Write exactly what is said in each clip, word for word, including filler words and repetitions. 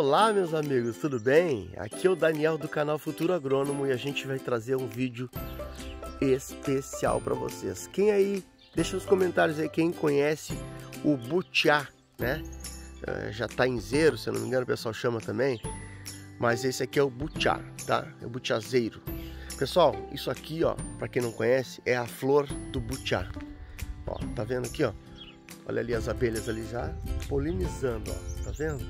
Olá meus amigos, tudo bem? Aqui é o Daniel do canal Futuro Agrônomo e a gente vai trazer um vídeo especial para vocês. Quem aí, deixa nos comentários aí quem conhece o butiá, né? Uh, já tá em zero, se eu não me engano o pessoal chama também, mas esse aqui é o butiá, tá? É o butiazeiro. Pessoal, isso aqui, ó, para quem não conhece, é a flor do butiá. Ó, tá vendo aqui, ó? Olha ali as abelhas ali já polinizando, ó, tá vendo?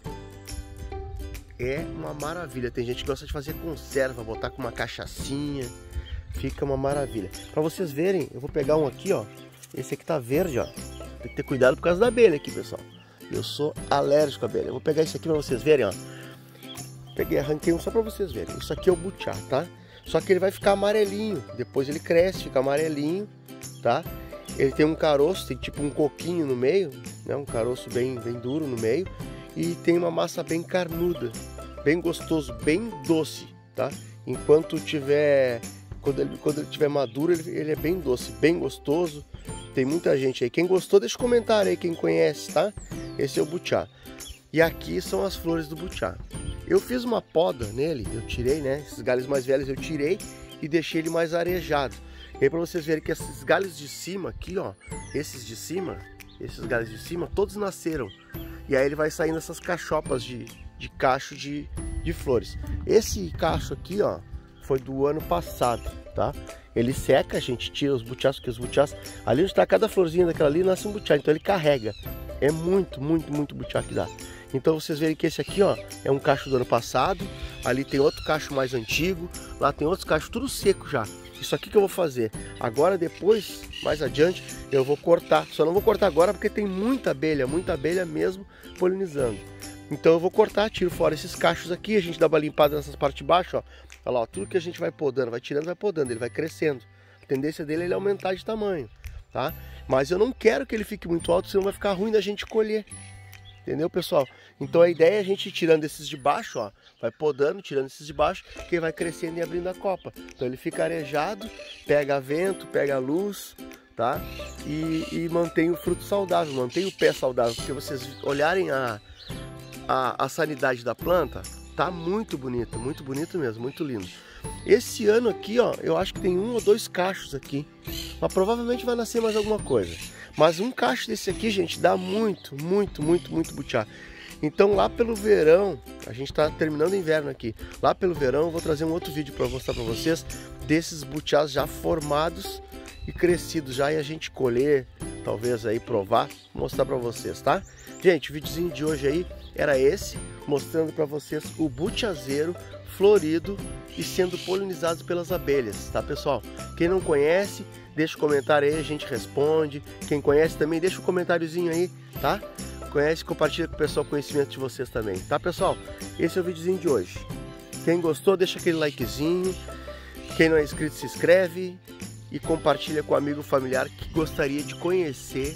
É uma maravilha. Tem gente que gosta de fazer conserva, botar com uma cachaçinha, fica uma maravilha. Para vocês verem, eu vou pegar um aqui, ó. Esse aqui tá verde, ó. Tem que ter cuidado por causa da abelha aqui, pessoal. Eu sou alérgico à abelha. Eu vou pegar esse aqui para vocês verem, ó. Peguei, arranquei um só para vocês verem. Isso aqui é o butiá, tá? Só que ele vai ficar amarelinho. Depois ele cresce, fica amarelinho, tá? Ele tem um caroço, tem tipo um coquinho no meio, né? Um caroço bem, bem duro no meio. E tem uma massa bem carnuda, bem gostoso, bem doce, tá? Enquanto tiver, quando ele, quando ele tiver maduro, ele, ele é bem doce, bem gostoso. Tem muita gente aí. Quem gostou, deixa um comentário aí, quem conhece, tá? Esse é o butiá. E aqui são as flores do butiá. Eu fiz uma poda nele, eu tirei, né? Esses galhos mais velhos eu tirei e deixei ele mais arejado. E aí para vocês verem que esses galhos de cima aqui, ó, esses de cima, esses galhos de cima, todos nasceram. E aí ele vai saindo essas cachopas de, de cacho de, de flores. Esse cacho aqui, ó, foi do ano passado, tá? Ele seca, a gente tira os butiás, porque os butiás, ali onde está cada florzinha daquela ali, nasce um butiá, então ele carrega. É muito, muito, muito butiá que dá. Então vocês verem que esse aqui, ó, é um cacho do ano passado, ali tem outro cacho mais antigo, lá tem outros cachos, tudo seco já. Isso aqui que eu vou fazer. Agora depois, mais adiante, eu vou cortar. Só não vou cortar agora porque tem muita abelha, muita abelha mesmo polinizando. Então eu vou cortar, tiro fora esses cachos aqui, a gente dá uma limpada nessas partes de baixo, ó. Olha lá, ó, tudo que a gente vai podando, vai tirando, vai podando, ele vai crescendo. A tendência dele é ele aumentar de tamanho, tá? Mas eu não quero que ele fique muito alto, senão vai ficar ruim da gente colher. Entendeu, pessoal? Então a ideia é a gente ir tirando esses de baixo, ó, vai podando, tirando esses de baixo, que ele vai crescendo e abrindo a copa. Então ele fica arejado, pega vento, pega luz, tá? E, e mantém o fruto saudável, mantém o pé saudável, porque vocês olharem a, a, a sanidade da planta, tá muito bonito, muito bonito mesmo, muito lindo. Esse ano aqui, ó, eu acho que tem um ou dois cachos aqui, mas provavelmente vai nascer mais alguma coisa. Mas um cacho desse aqui, gente, dá muito, muito, muito, muito butiá. Então lá pelo verão, a gente está terminando o inverno aqui, lá pelo verão eu vou trazer um outro vídeo para mostrar para vocês desses butiás já formados e crescidos já, e a gente colher, talvez aí provar, mostrar para vocês, tá? Gente, o videozinho de hoje aí era esse, mostrando para vocês o butiazeiro florido e sendo polinizado pelas abelhas, tá, pessoal? Quem não conhece, deixa um comentário aí, a gente responde. Quem conhece também, deixa um comentáriozinho aí, tá? Conhece, compartilha com o pessoal o conhecimento de vocês também, tá, pessoal? Esse é o videozinho de hoje. Quem gostou, deixa aquele likezinho. Quem não é inscrito, se inscreve e compartilha com um amigo familiar que gostaria de conhecer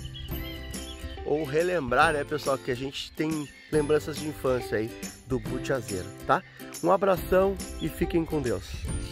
ou relembrar, né, pessoal, que a gente tem lembranças de infância aí do butiazeiro, tá? Um abração e fiquem com Deus.